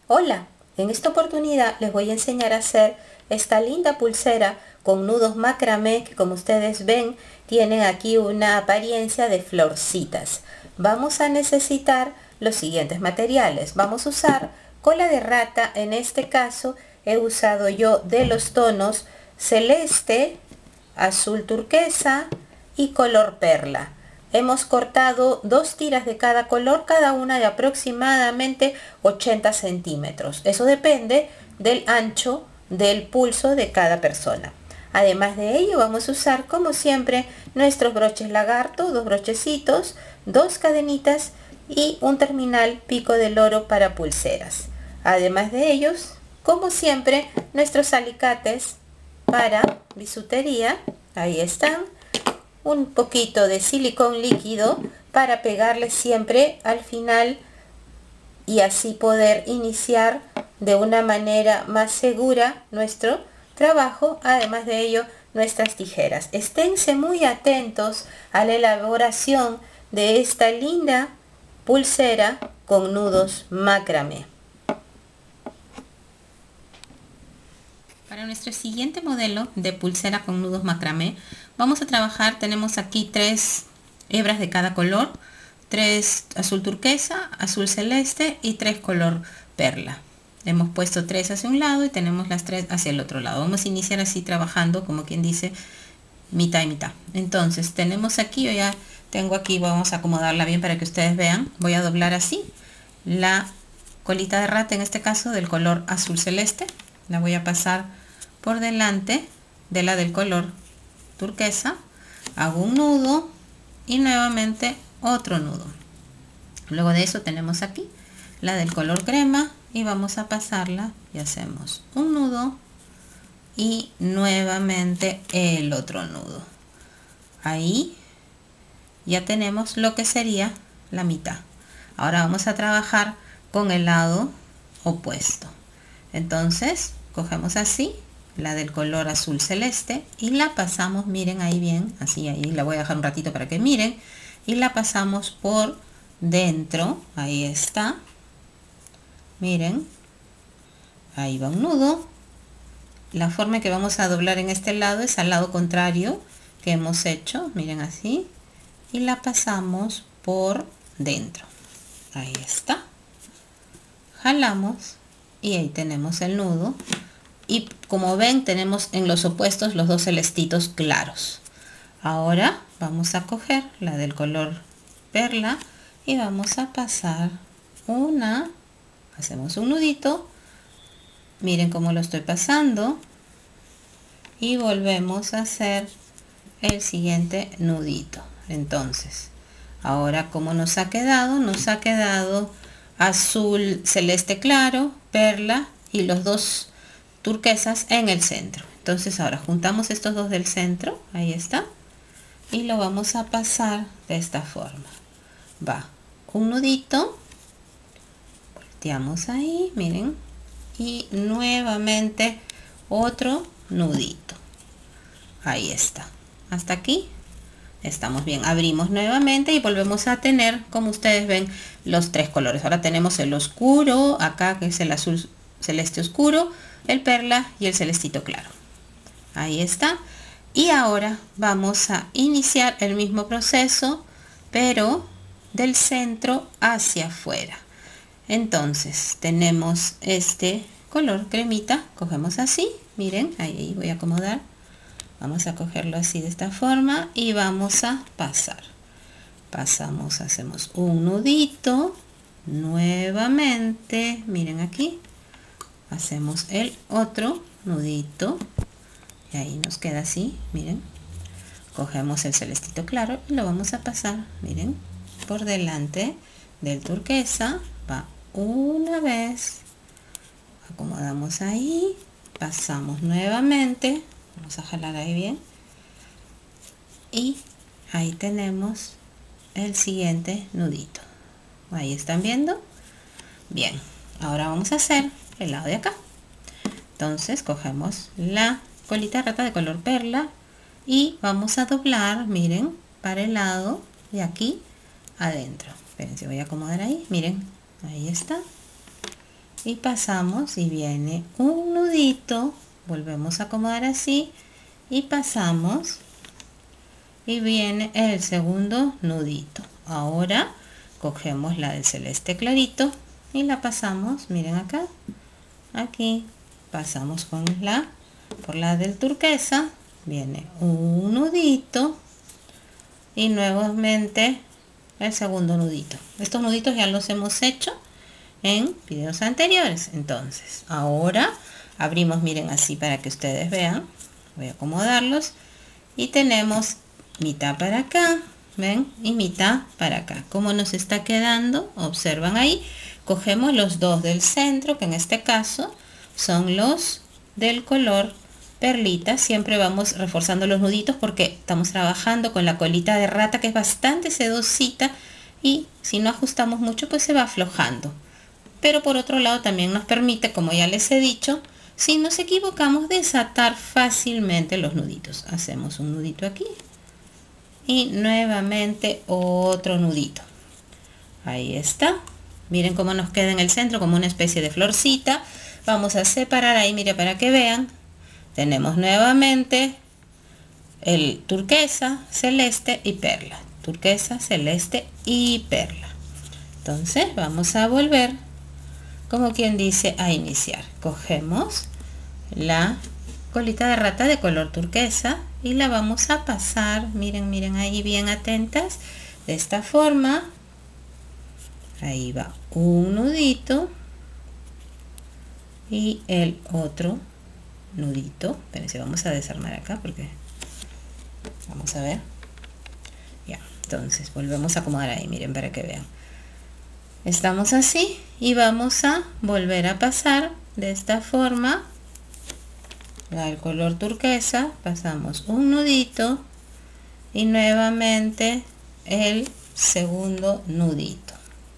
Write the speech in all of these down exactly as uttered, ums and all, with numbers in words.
Hola, en esta oportunidad les voy a enseñar a hacer esta linda pulsera con nudos macramé que, como ustedes ven, tienen aquí una apariencia de florcitas. Vamos a necesitar los siguientes materiales. Vamos a usar cola de rata. En este caso he usado yo de los tonos celeste, azul turquesa y color perla. Hemos cortado dos tiras de cada color, cada una de aproximadamente ochenta centímetros. Eso depende del ancho del pulso de cada persona. Además de ello, vamos a usar, como siempre, nuestros broches lagarto, dos brochecitos, dos cadenitas y un terminal pico de loro para pulseras. Además de ellos, como siempre, nuestros alicates para bisutería. Ahí están. Un poquito de silicón líquido para pegarle siempre al final y así poder iniciar de una manera más segura nuestro trabajo. Además de ello, nuestras tijeras. Esténse muy atentos a la elaboración de esta linda pulsera con nudos macramé. Para nuestro siguiente modelo de pulsera con nudos macramé, vamos a trabajar, tenemos aquí tres hebras de cada color, tres azul turquesa, azul celeste y tres color perla. Hemos puesto tres hacia un lado y tenemos las tres hacia el otro lado. Vamos a iniciar así trabajando, como quien dice, mitad y mitad. Entonces tenemos aquí, yo ya tengo aquí, vamos a acomodarla bien para que ustedes vean. Voy a doblar así la colita de rata, en este caso del color azul celeste. La voy a pasar por delante de la del color turquesa, hago un nudo y nuevamente otro nudo. Luego de eso tenemos aquí la del color crema y vamos a pasarla y hacemos un nudo y nuevamente el otro nudo. Ahí ya tenemos lo que sería la mitad. Ahora vamos a trabajar con el lado opuesto. Entonces cogemos así la del color azul celeste y la pasamos, miren ahí bien, así, ahí la voy a dejar un ratito para que miren, y la pasamos por dentro. Ahí está, miren, ahí va un nudo. La forma que vamos a doblar en este lado es al lado contrario que hemos hecho, miren así, y la pasamos por dentro. Ahí está, jalamos y ahí tenemos el nudo. Y como ven, tenemos en los opuestos los dos celestitos claros. Ahora vamos a coger la del color perla y vamos a pasar una, hacemos un nudito, miren cómo lo estoy pasando, y volvemos a hacer el siguiente nudito. Entonces, ahora como nos ha quedado, nos ha quedado azul celeste claro, perla y los dos turquesas en el centro. Entonces ahora juntamos estos dos del centro, ahí está, y lo vamos a pasar de esta forma. Va un nudito, volteamos ahí, miren, y nuevamente otro nudito. Ahí está, hasta aquí estamos bien. Abrimos nuevamente y volvemos a tener, como ustedes ven, los tres colores. Ahora tenemos el oscuro acá, que es el azul celeste oscuro, el perla y el celestito claro. Ahí está. Y ahora vamos a iniciar el mismo proceso, pero del centro hacia afuera. Entonces tenemos este color cremita, cogemos así, miren, ahí, ahí voy a acomodar. Vamos a cogerlo así de esta forma y vamos a pasar. Pasamos, hacemos un nudito, nuevamente, miren aquí. Hacemos el otro nudito y ahí nos queda así, miren. Cogemos el celestito claro y lo vamos a pasar, miren, por delante del turquesa. Va una vez, acomodamos ahí, pasamos nuevamente, vamos a jalar ahí bien, y ahí tenemos el siguiente nudito. Ahí están viendo. Bien, ahora vamos a hacer el lado de acá. Entonces cogemos la colita de rata de color perla y vamos a doblar, miren, para el lado de aquí adentro. Esperen, voy a acomodar ahí, miren, ahí está. y pasamos y viene un nudito, volvemos a acomodar así y pasamos y viene el segundo nudito. Ahora cogemos la del celeste clarito y la pasamos, miren acá, aquí pasamos con la por la del turquesa, viene un nudito y nuevamente el segundo nudito. Estos nuditos ya los hemos hecho en videos anteriores. Entonces ahora abrimos, miren así para que ustedes vean, voy a acomodarlos y tenemos mitad para acá, ven, y mitad para acá. Como nos está quedando, observan ahí, cogemos los dos del centro, que en este caso son los del color perlita. Siempre vamos reforzando los nuditos porque estamos trabajando con la colita de rata, que es bastante sedosita, y si no ajustamos mucho pues se va aflojando. Pero por otro lado también nos permite, como ya les he dicho, si nos equivocamos, desatar fácilmente los nuditos. Hacemos un nudito aquí y nuevamente otro nudito. Ahí está. Miren cómo nos queda en el centro, como una especie de florcita. Vamos a separar ahí, mire, para que vean. Tenemos nuevamente el turquesa, celeste y perla. Turquesa, celeste y perla. Entonces vamos a volver, como quien dice, a iniciar. Cogemos la colita de rata de color turquesa y la vamos a pasar, miren, miren ahí, bien atentas, de esta forma. Ahí va un nudito y el otro nudito. Espérense, vamos a desarmar acá porque vamos a ver. Ya, entonces volvemos a acomodar ahí, miren, para que vean. Estamos así y vamos a volver a pasar de esta forma al color turquesa, pasamos un nudito y nuevamente el segundo nudito.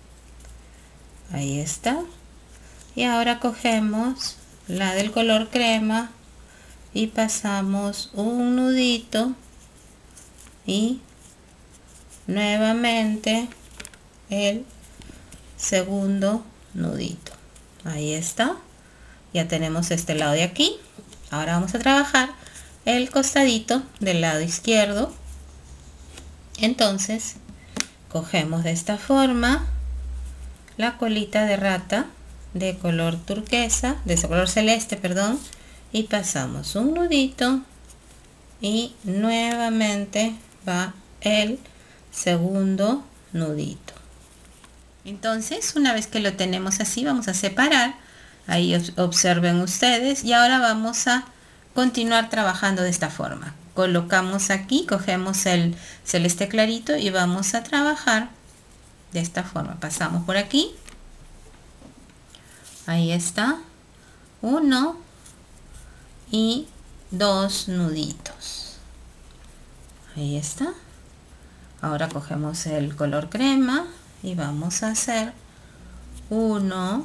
Ahí está. Y ahora cogemos la del color crema y pasamos un nudito y nuevamente el segundo nudito. Ahí está. Ya tenemos este lado de aquí. Ahora vamos a trabajar el costadito del lado izquierdo. Entonces cogemos de esta forma la colita de rata de color turquesa, de ese color celeste, perdón, y pasamos un nudito y nuevamente va el segundo nudito. Entonces, una vez que lo tenemos así, vamos a separar. Ahí observen ustedes, y ahora vamos a continuar trabajando de esta forma. Colocamos aquí, cogemos el celeste clarito y vamos a trabajar de esta forma. Pasamos por aquí. Ahí está. Uno y dos nuditos. Ahí está. Ahora cogemos el color crema y vamos a hacer uno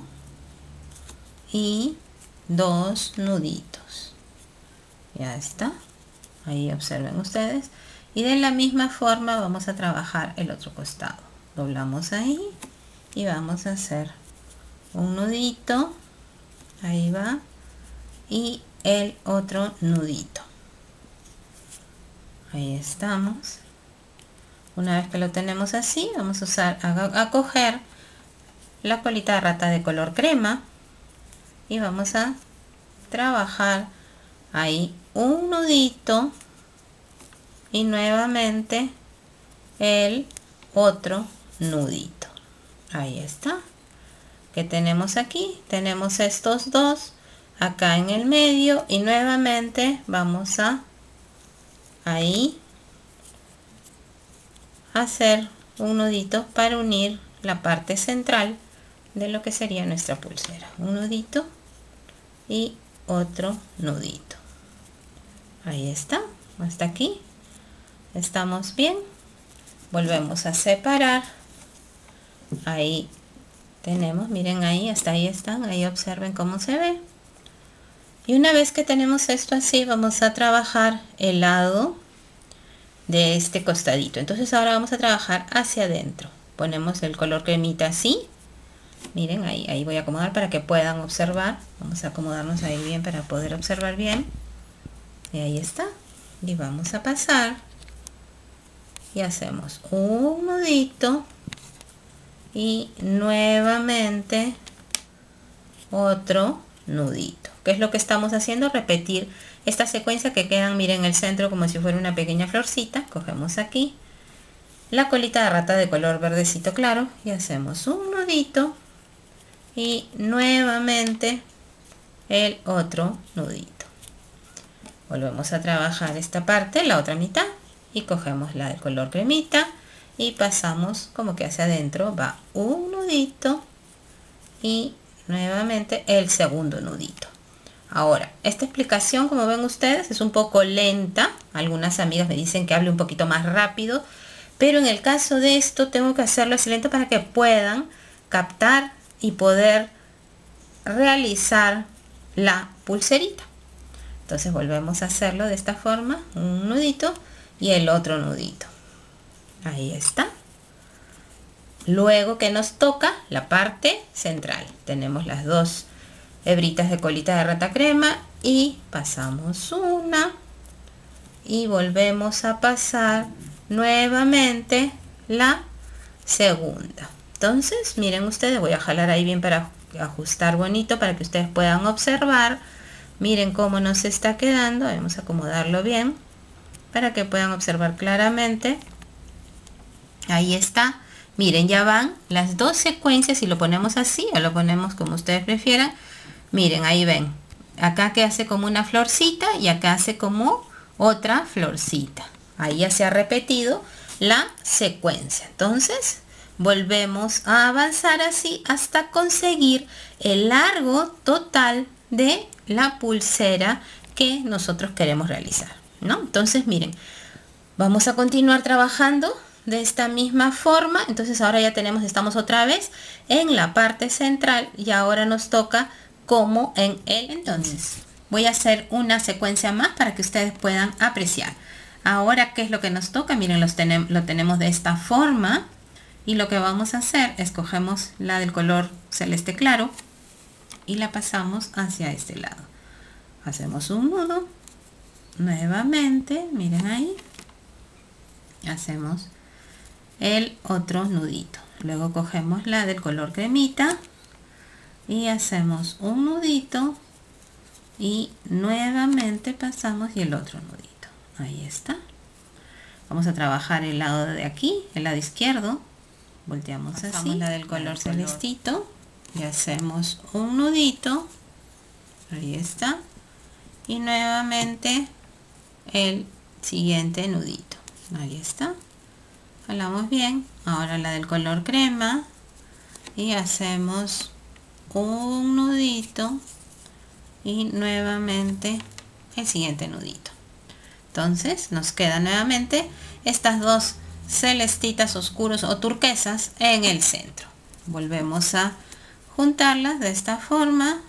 y dos nuditos. Ya está. Ahí observen ustedes. Y de la misma forma vamos a trabajar el otro costado. Doblamos ahí y vamos a hacer un nudito. Ahí va. Y el otro nudito. Ahí estamos. Una vez que lo tenemos así, vamos a usar a, a coger la colita de rata de color crema y vamos a trabajar ahí un nudito y nuevamente el otro nudito. Ahí está. ¿Qué tenemos aquí? Tenemos estos dos acá en el medio y nuevamente vamos a ahí hacer un nudito para unir la parte central de lo que sería nuestra pulsera. Un nudito y otro nudito. Ahí está. Hasta aquí estamos bien. Volvemos a separar. Ahí tenemos, miren ahí, hasta ahí están. Ahí observen cómo se ve. Y una vez que tenemos esto así, vamos a trabajar el lado de este costadito. Entonces ahora vamos a trabajar hacia adentro. Ponemos el color cremita así Miren, ahí, ahí voy a acomodar para que puedan observar. Vamos a acomodarnos ahí bien para poder observar bien. Y ahí está. Y vamos a pasar. Y hacemos un nudito. Y nuevamente otro nudito. ¿Qué es lo que estamos haciendo? Repetir esta secuencia que quedan, miren, en el centro como si fuera una pequeña florcita. Cogemos aquí la colita de rata de color verdecito claro y hacemos un nudito y nuevamente el otro nudito. Volvemos a trabajar esta parte, la otra mitad, y cogemos la de color cremita y pasamos como que hacia adentro va un nudito y nuevamente el segundo nudito. Ahora, esta explicación, como ven ustedes, es un poco lenta. Algunas amigas me dicen que hable un poquito más rápido, pero en el caso de esto tengo que hacerlo así lento para que puedan captar y poder realizar la pulserita. Entonces volvemos a hacerlo de esta forma, un nudito y el otro nudito. Ahí está. Luego que nos toca la parte central, tenemos las dos hebritas de colita de rata crema y pasamos una y volvemos a pasar nuevamente la segunda. Entonces miren ustedes, voy a jalar ahí bien para ajustar bonito para que ustedes puedan observar. Miren cómo nos está quedando. Vamos a acomodarlo bien para que puedan observar claramente. Ahí está. Miren, ya van las dos secuencias y lo ponemos así o lo ponemos como ustedes prefieran. Miren, ahí ven. Acá que hace como una florcita y acá hace como otra florcita. Ahí ya se ha repetido la secuencia. Entonces volvemos a avanzar así hasta conseguir el largo total de la pulsera que nosotros queremos realizar, ¿no? Entonces miren, vamos a continuar trabajando de esta misma forma. Entonces ahora ya tenemos, estamos otra vez en la parte central y ahora nos toca como en el. Entonces voy a hacer una secuencia más para que ustedes puedan apreciar. Ahora, ¿qué es lo que nos toca? Miren, los tenem lo tenemos de esta forma y lo que vamos a hacer es cogemos la del color celeste claro y la pasamos hacia este lado. Hacemos un nudo nuevamente, miren ahí, hacemos el otro nudito. Luego cogemos la del color cremita y hacemos un nudito y nuevamente pasamos y el otro nudito. Ahí está. Vamos a trabajar el lado de aquí, el lado izquierdo. Volteamos pasamos así la del color celestito y hacemos un nudito. Ahí está. Y nuevamente el siguiente nudito. Ahí está. Jalamos bien. Ahora la del color crema y hacemos un nudito y nuevamente el siguiente nudito. Entonces nos quedan nuevamente estas dos celestitas oscuros o turquesas en el centro. Volvemos a juntarlas de esta forma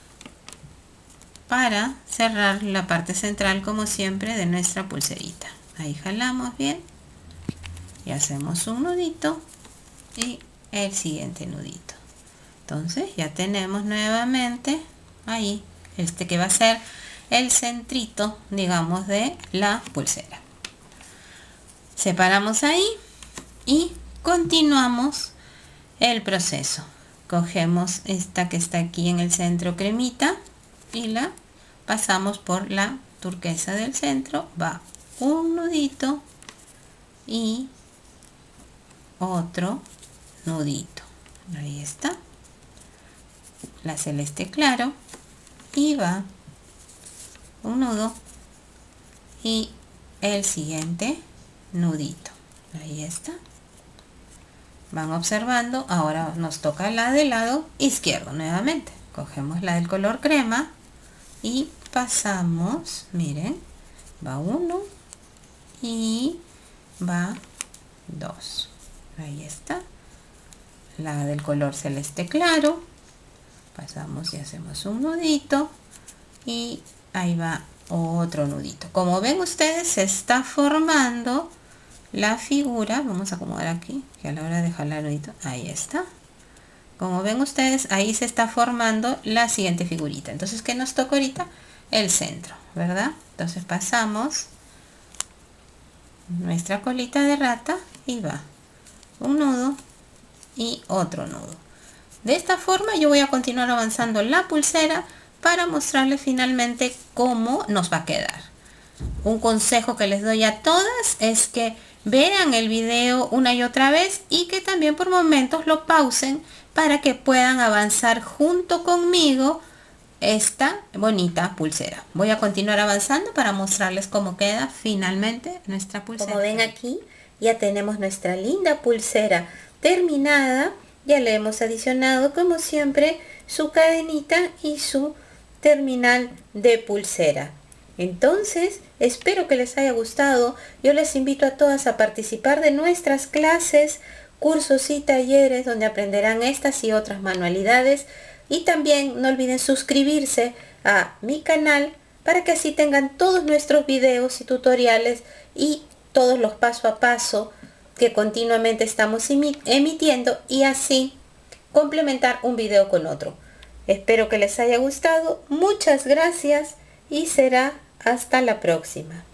para cerrar la parte central como siempre de nuestra pulserita. Ahí jalamos bien y hacemos un nudito y el siguiente nudito. Entonces ya tenemos nuevamente ahí este que va a ser el centrito, digamos, de la pulsera. Separamos ahí y continuamos el proceso. Cogemos esta que está aquí en el centro cremita y la pasamos por la turquesa del centro. Va un nudito y otro nudito. Ahí está. La celeste claro y va un nudo y el siguiente nudito. Ahí está. Van observando. Ahora nos toca la del lado izquierdo nuevamente. Cogemos la del color crema y pasamos, miren, va uno y va dos. Ahí está. La del color celeste claro, pasamos y hacemos un nudito y ahí va otro nudito. Como ven ustedes, se está formando la figura. Vamos a acomodar aquí, que a la hora de jalar el nudito, ahí está. Como ven ustedes, ahí se está formando la siguiente figurita. Entonces, ¿qué nos toca ahorita? El centro, ¿verdad? Entonces pasamos nuestra colita de rata y va un nudo y otro nudo. De esta forma yo voy a continuar avanzando la pulsera para mostrarles finalmente cómo nos va a quedar. Un consejo que les doy a todas es que vean el video una y otra vez y que también por momentos lo pausen para que puedan avanzar junto conmigo esta bonita pulsera. Voy a continuar avanzando para mostrarles cómo queda finalmente nuestra pulsera. Como ven aquí, ya tenemos nuestra linda pulsera terminada. Ya le hemos adicionado, como siempre, su cadenita y su terminal de pulsera. Entonces, espero que les haya gustado. Yo les invito a todas a participar de nuestras clases, cursos y talleres donde aprenderán estas y otras manualidades. Y también no olviden suscribirse a mi canal para que así tengan todos nuestros videos y tutoriales y todos los paso a paso que continuamente estamos emitiendo y así complementar un video con otro. Espero que les haya gustado. Muchas gracias y será hasta la próxima.